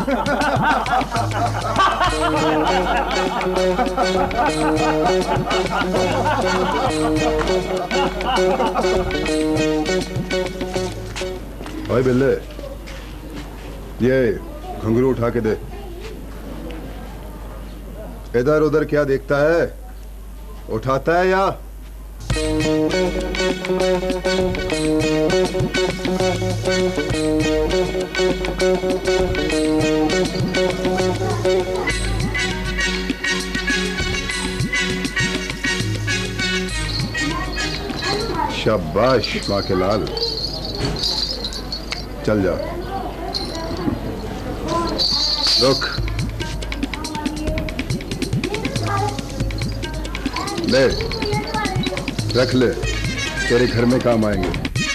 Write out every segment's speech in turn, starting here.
भाई बिल्ले, ये घुंघरू उठा के दे। इधर उधर क्या देखता है? उठाता है या? शाबाश माँ के लाल, चल जा। रुक, ले रख ले, तेरे घर में काम आएंगे।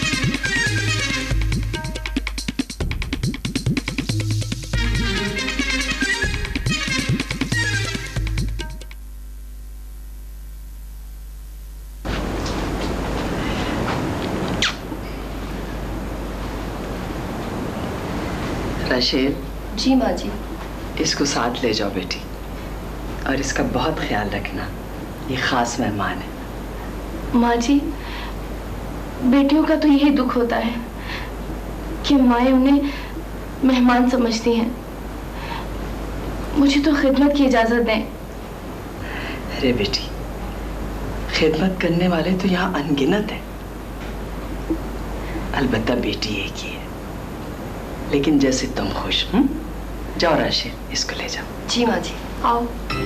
राशेल। जी माँ जी। इसको साथ ले जाओ बेटी, और इसका बहुत ख्याल रखना, ये खास मेहमान है। माँ जी, बेटियों का तो यही दुख होता है कि माएँ उन्हें मेहमान समझती हैं। मुझे तो खिदमत की इजाजत दें। अरे बेटी, खिदमत करने वाले तो यहाँ अनगिनत हैं। अलबत्ता बेटी एक ही है, लेकिन जैसे तुम खुश। जाओ राशेल, इसको ले जाओ। जी माँ जी, आओ।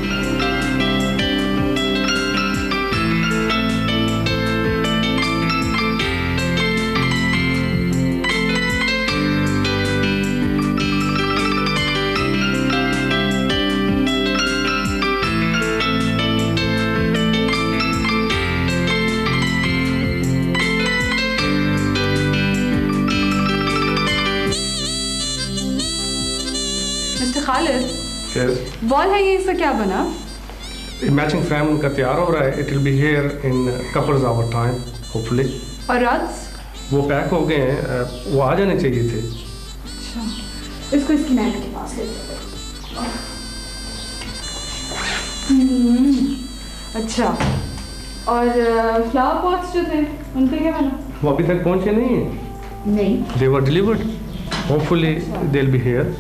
वॉल है ये, इसका क्या बना? मैचिंग फ्रेम उनका तैयार हो रहा है। It will be here in couples hour time hopefully. और रग्स? वो पैक हो गए हैं, वो आ जाने चाहिए थे। अच्छा, इसको इसकी नाइट के पास ले जाओ। अच्छा, और फ्लावर पॉट्स जो थे उनका क्या बना? वो अभी तक पहुंचे नहीं हैं। नहीं, they were delivered, hopefully they will be here.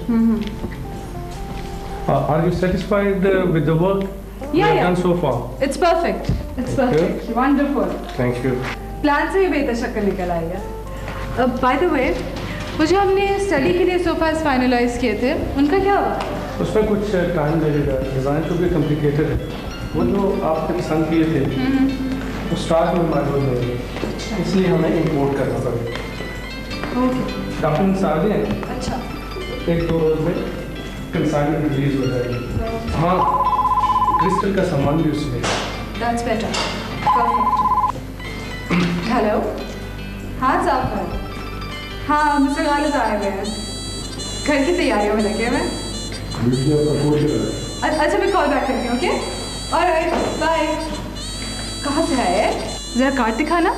Are you satisfied with the work you have done so far? It's perfect. It's perfect. Wonderful. Thank you. Plan से भी बेहतर शक्ल निकल आएगा। By the way, वो जो हमने स्टडी के लिए सोफास फाइनलाइज किए थे, उनका क्या हुआ? उसमें कुछ टाइम लगेगा, डिज़ाइन तो भी कॉम्प्लिकेटेड है। वो जो आपने पसंद किए थे, वो स्टॉक में मौजूद नहीं है, इसलिए हमें इंपोर्ट करना पड़ेगा। ओके। डॉक्यूमेंट्स आ गए हैं। अच्छा। 1-2 रोज में कंसाइनमेंट रिलीज हो जाएगी। हाँ, क्रिस्टल का सामान भी उसमें। That's better. Perfect. हेलो। हाँ साहब, हाँ मिस्टर गालिब आए हुए हैं, घर की तैयारियों में लगे हुए हैं। अच्छा, मैं कॉल बैक करती हूँ। Okay, alright, bye. कहाँ से आए? जरा कार्ड दिखाना।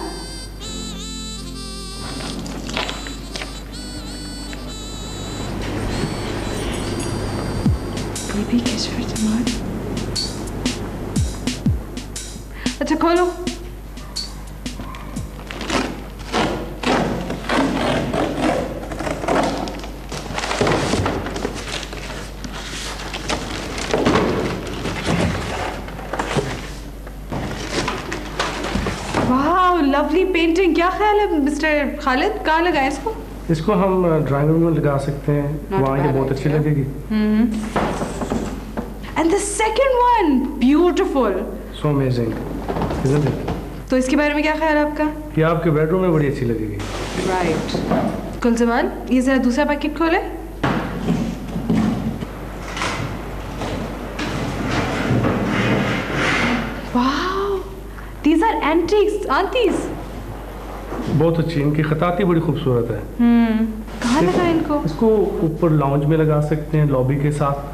भी किशोर जमान। अच्छा खोलो। वाह, लवली पेंटिंग। क्या ख्याल है मिस्टर खालिद, कहाँ लगाए इसको? इसको हम ड्राइंग रूम में लगा सकते हैं, वहाँ ये बहुत अच्छी लगेगी। And the second one, beautiful. So amazing, isn't it? तो इसके बारे में क्या ख्याल है आपका? ये आपके बेडरूम में बड़ी अच्छी लगेगी। Right. कुलजमान, ये जरा दूसरा पैकेट खोले। Wow, these are antiques, aren't these? बहुत अच्छी, इनकी खताती बड़ी खूबसूरत है। कहाँ लगाए इनको? इसको ऊपर लाउंज में लगा सकते हैं, लॉबी के साथ।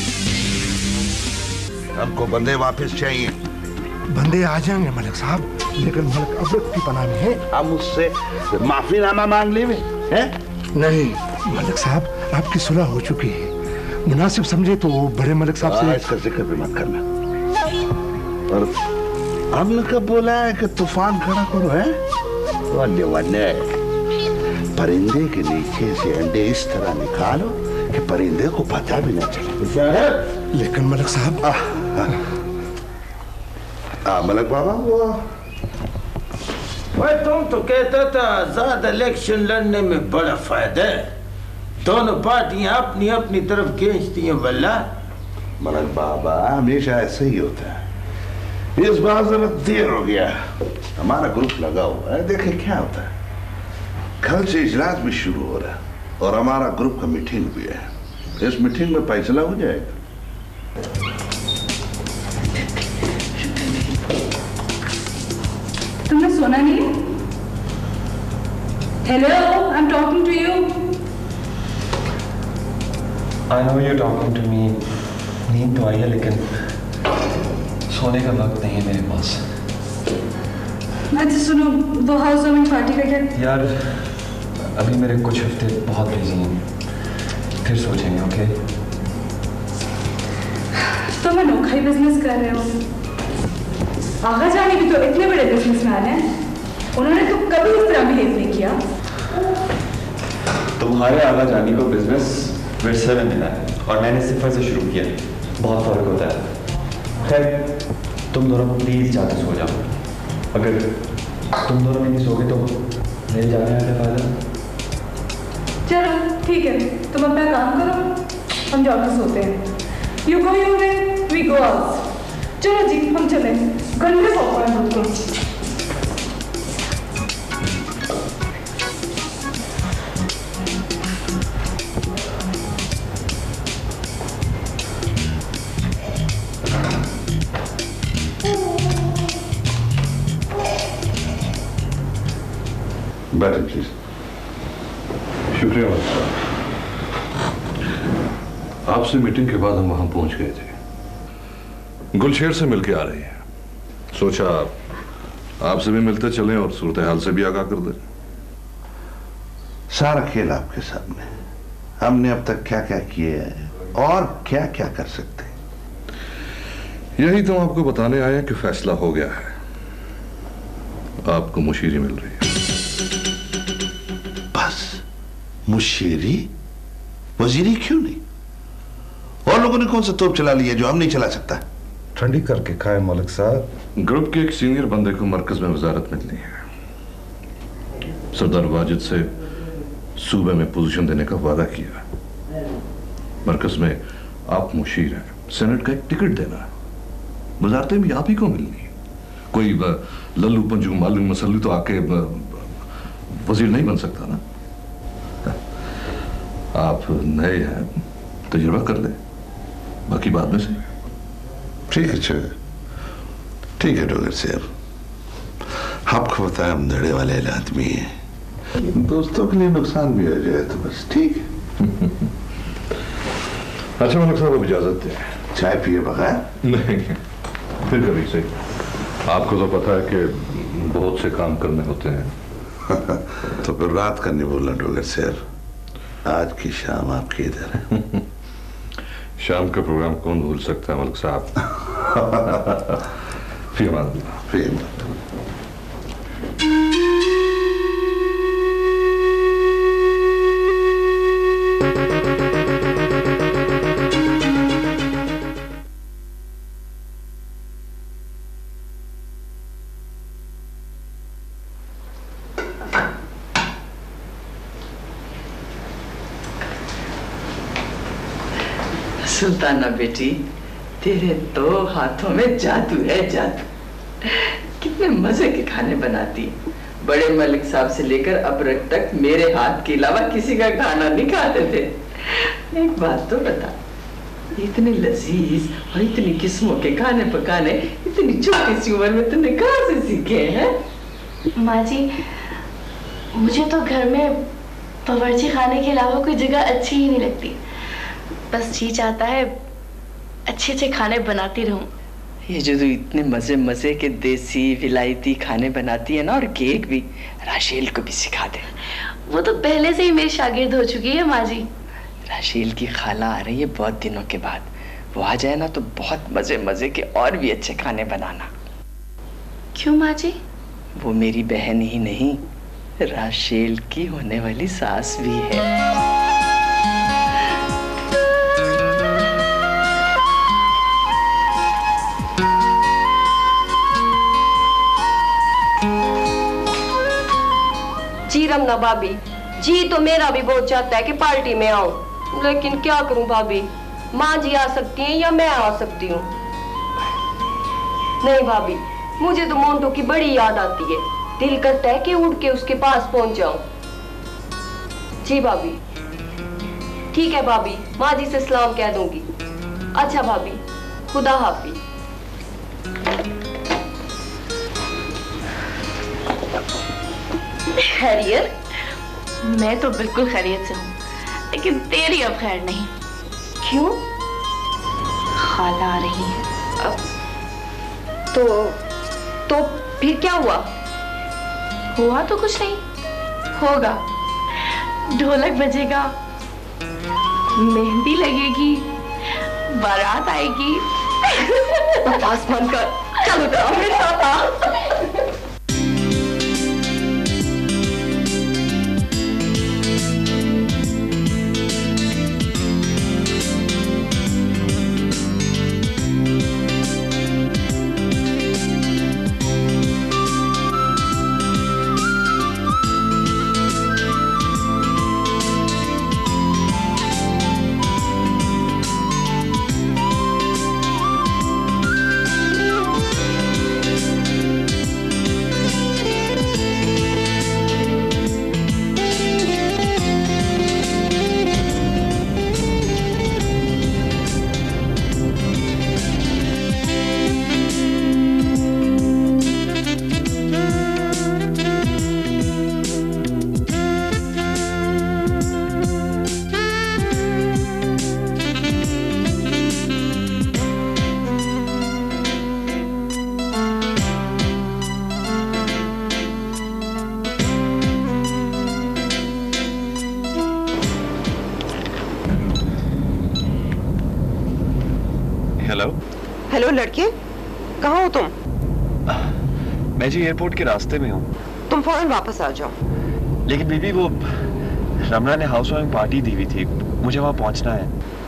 हमको बंदे वापस चाहिए। बंदे आ जाएंगे मलिक साहब। लेकिन मलिक अब्रत की पनाह में है। हम उससे माफीनामा मांग ले में है? नहीं मलिक साहब, आपकी सुलह हो चुकी है, मुनासिब समझे तो बड़े मलिक साहब से इसका जिक्र भी मत करना। और हमने कब बोला है कि तूफान खड़ा करो है? वन्य वन्य परिंदे के नीचे से अंडे इस तरह निकालो कि परिंदे को पता भी न चले। लेकिन मलिक साहब मलिक बाबा भाई तुम तो कहता था आजाद इलेक्शन लड़ने में बड़ा फायदा है, दोनों पार्टियां अपनी अपनी तरफ खींचती हैं। वल्ला मलिक बाबा हमेशा ऐसे ही होता है, इस बार जरा देर हो गया। हमारा ग्रुप लगा हुआ है, देखे क्या होता है। कल से इजलास भी शुरू हो रहा है और हमारा ग्रुप का मीटिंग भी है। इस मीटिंग में फैसला हो जाएगा। तुमने सुना नहीं? Hello, I am talking to you. I know you talking to me. नींद तो आई है लेकिन सोने का वक्त नहीं है मेरे पास। अच्छा सुनो, वो हाउस वार्मिंग पार्टी का क्या? यार अभी मेरे कुछ हफ्ते बहुत बिजी हैं, फिर सोचेंगे। ओके? तुम अनोखा ही बिजनेस कर रहे हो। आगा जानी भी तो इतने बड़े बिजनेसमैन हैं, उन्होंने तो कभी इस तरह बिहेव नहीं किया। तुम्हारे आगा जानी को बिजनेस विरसे में मिला है और मैंने सिफर से शुरू किया, बहुत फर्क होता है। खैर तुम दोनों प्लीज जाकर सो जाओ। अगर तुम दोनों नहीं सोगे तो मेरे जाने में क्या फायदा? चलो ठीक है, तुम अपना काम करो, हम जाकर सोते हैं। You go you way, we go out. चलो जी हम चले, गंदे पॉपकॉर्न बिल्कुल। बैठे प्लीज। शुक्रिया आपसे मीटिंग के बाद हम वहां पहुंच गए थे। गुलशेर से मिलके आ रही है, सोचा आपसे भी मिलते चलें और सूरत हाल से भी आगाह कर दें। सारा खेल आपके सामने। हमने अब तक क्या क्या किए हैं और क्या क्या कर सकते हैं, यही तो आपको बताने आए हैं कि फैसला हो गया है, आपको मुशीरी मिल रही है। बस मुशीरी? वजीरी क्यों नहीं? और लोगों ने कौन सा तोप चला लिया जो हम नहीं चला सकता? ठंडी करके खाए मलिक साहब। ग्रुप के एक सीनियर बंदे को मरकज में वजारत मिलनी है। सरदार वाजिद से सूबे में पोजीशन देने का वादा किया। मरकज में आप मुशीर हैं, सेनेट का एक टिकट देना है, वजारतें भी आप ही को मिलनी है। कोई लल्लू पंजू मालूम मसल्लू तो आके वजीर नहीं बन सकता ना। आप नए हैं, तजुर्बा कर ले, बाकी बाद में से। ठीक है अच्छा, ठीक है डोगर साहब, आपको पता है हम धड़े वाले आदमी हैं, दोस्तों के लिए नुकसान भी हो जाए तो बस ठीक है। अच्छा मलिक साहब, अब इजाजत दें। चाय पिए बगैर? नहीं, फिर कभी से। आपको तो पता है कि बहुत से काम करने होते हैं। तो फिर रात का नहीं बोलना डोगर साहब, आज की शाम आपकी इधर है। शाम का प्रोग्राम कौन भूल सकता है मलिक साहब। फिर सुल्ताना बेटी, तेरे दो हाथों में जादू है, जादू। कितने मजे के खाने बनाती है। बड़े मलिक साहब से लेकर अबरक तक मेरे हाथ के अलावा किसी का खाना नहीं खाते थे। एक बात तो बता, इतने लजीज और इतनी किस्मों के खाने पकाने इतनी छोटी सी उम्र में तुमने कहाँ से सीखे हैं? माँ जी, मुझे तो घर में बावर्ची खाने के अलावा कोई जगह अच्छी ही नहीं लगती। बस जी चाहता है अच्छे अच्छे खाने बनाती रहूं, ये जो तू इतने मजे मजे के देसी विलायती खाने बनाती है ना, और केक भी, राशेल को भी सिखा दे। वो तो पहले से ही मेरी शागिर्द हो चुकी है माँ जी। राशेल की खाला आ रही है बहुत दिनों के बाद, वो आ जाए ना तो बहुत मजे मजे के और भी अच्छे खाने बनाना। क्यों माँ जी? वो मेरी बहन ही नहीं, राशेल की होने वाली सास भी है। जी रमना भाभी, जी तो मेरा भी बहुत चाहता है कि पार्टी में आऊं, लेकिन क्या करूं भाभी, माँ जी आ सकती हैं या मैं आ सकती हूँ? नहीं भाभी, मुझे तो मोंटो की बड़ी याद आती है, दिल करता है कि उड़ के उसके पास पहुंच जाऊं। जी भाभी, ठीक है भाभी, माँ जी से सलाम कह दूंगी। अच्छा भाभी, खुदा हाफिज। खैरियत? मैं तो बिल्कुल खैरियत से हूँ, लेकिन तेरी अब खैर नहीं। क्यों? खाला आ रही है अब। तो फिर क्या हुआ? हुआ तो कुछ नहीं, होगा। ढोलक बजेगा, मेहंदी लगेगी, बारात आएगी। बकवास बंद कर, चलो तो मेरे साथ आ। हेलो लड़के, कहाँ हो तुम? मैं जी एयरपोर्ट के रास्ते में हूँ। तुम फौरन वापस आ जाओ। लेकिन बीबी, वो रमना ने हाउस वार्मिंग पार्टी दी हुई थी, मुझे वहाँ पहुँचना है।